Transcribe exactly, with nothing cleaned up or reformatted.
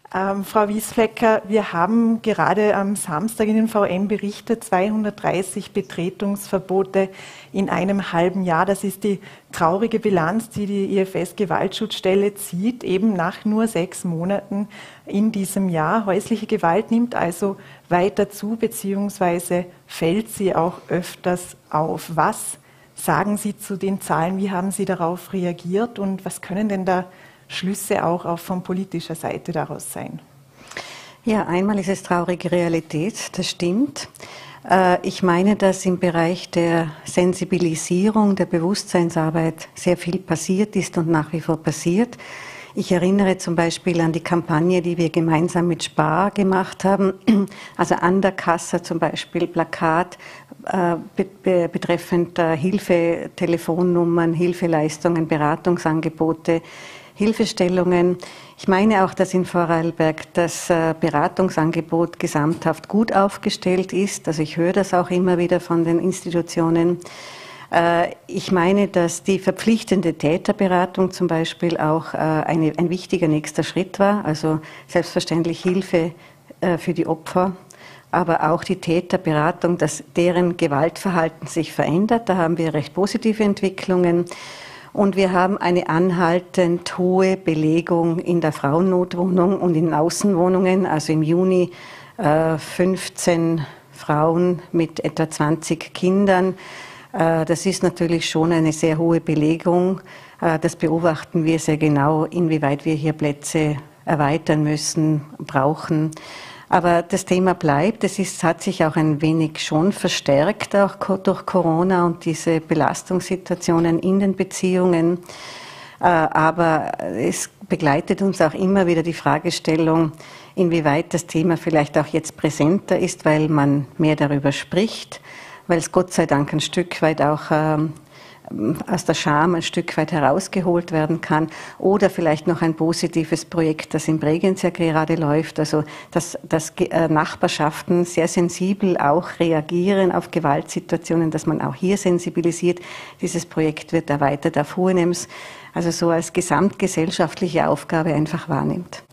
Ähm, Frau Wiesflecker, wir haben gerade am Samstag in den V M berichtet, zweihundertdreißig Betretungsverbote in einem halben Jahr. Das ist die traurige Bilanz, die die I F S-Gewaltschutzstelle zieht, eben nach nur sechs Monaten in diesem Jahr. Häusliche Gewalt nimmt also weiter zu, beziehungsweise fällt sie auch öfters auf. Was sagen Sie zu den Zahlen? Wie haben Sie darauf reagiert und was können denn da Schlüsse auch, auch von politischer Seite daraus sein? Ja, einmal ist es traurige Realität, das stimmt. Ich meine, dass im Bereich der Sensibilisierung, der Bewusstseinsarbeit sehr viel passiert ist und nach wie vor passiert. Ich erinnere zum Beispiel an die Kampagne, die wir gemeinsam mit Spar gemacht haben, also an der Kasse zum Beispiel Plakat äh, be betreffend äh, Hilfetelefonnummern, Hilfeleistungen, Beratungsangebote, Hilfestellungen. Ich meine auch, dass in Vorarlberg das äh, Beratungsangebot gesamthaft gut aufgestellt ist. Also ich höre das auch immer wieder von den Institutionen. Äh, ich meine, dass die verpflichtende Täterberatung zum Beispiel auch äh, eine, ein wichtiger nächster Schritt war. Also selbstverständlich Hilfe äh, für die Opfer, aber auch die Täterberatung, dass deren Gewaltverhalten sich verändert. Da haben wir recht positive Entwicklungen. Und wir haben eine anhaltend hohe Belegung in der Frauennotwohnung und in Außenwohnungen. Also im Juni äh, fünfzehn Frauen mit etwa zwanzig Kindern. Äh, das ist natürlich schon eine sehr hohe Belegung. Äh, das beobachten wir sehr genau, inwieweit wir hier Plätze erweitern müssen, brauchen. Aber das Thema bleibt. Es ist, hat sich auch ein wenig schon verstärkt, auch durch Corona und diese Belastungssituationen in den Beziehungen. Aber es begleitet uns auch immer wieder die Fragestellung, inwieweit das Thema vielleicht auch jetzt präsenter ist, weil man mehr darüber spricht, weil es Gott sei Dank ein Stück weit auch aus der Scham ein Stück weit herausgeholt werden kann, oder vielleicht noch ein positives Projekt, das in Bregenz ja gerade läuft, also dass, dass Nachbarschaften sehr sensibel auch reagieren auf Gewaltsituationen, dass man auch hier sensibilisiert. Dieses Projekt wird erweitert auf Hohenems, also so als gesamtgesellschaftliche Aufgabe einfach wahrnimmt.